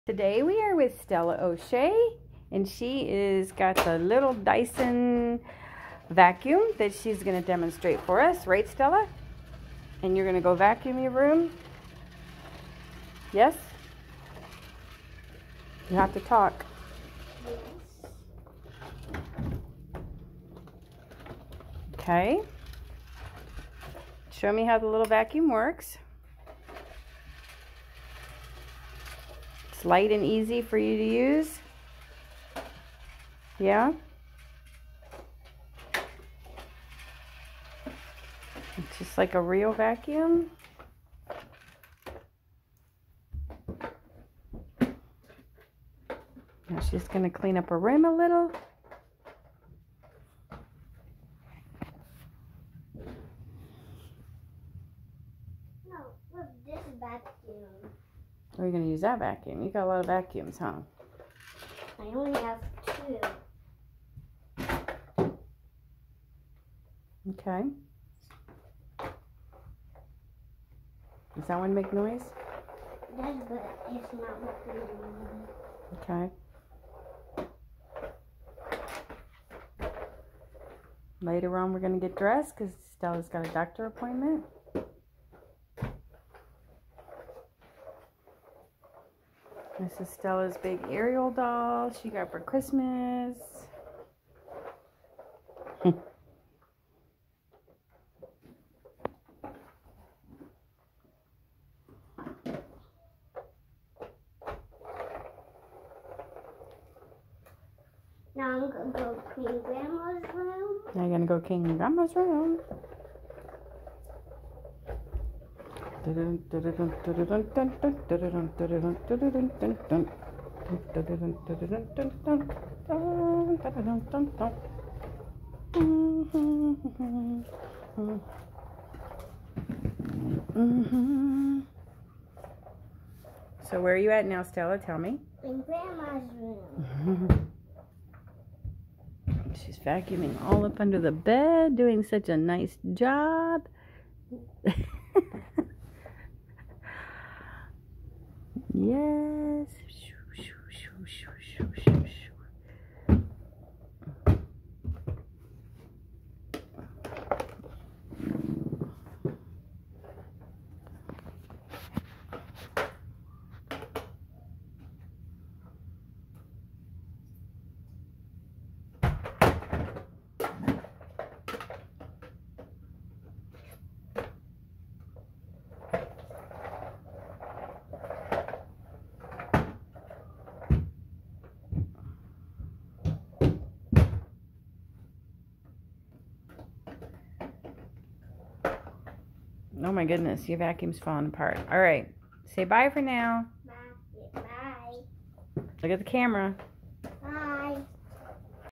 Today we are with Stella O'Shea, and she is got the little Dyson vacuum that she's going to demonstrate for us, right, Stella? And you're going to go vacuum your room? Yes? You have to talk. Okay. Show me how the little vacuum works. It's light and easy for you to use. Yeah? It's just like a real vacuum. Now she's going to clean up her room a little. No, look, this vacuum. How are you going to use that vacuum? You got a lot of vacuums, huh? I only have 2. Okay. Does that one make noise? It does, but it's not making noise. Okay. Later on, we're going to get dressed because Stella's got a doctor appointment. This is Stella's big Ariel doll she got for Christmas. Now I'm going to go clean Grandma's room. Now you're going to go clean Grandma's room. So where are you at now, Stella? Tell me. In Grandma's room. She's vacuuming all up under the bed, doing such a nice job. Yes. Oh my goodness, your vacuum's falling apart. All right, say bye for now. Bye. Look at the camera.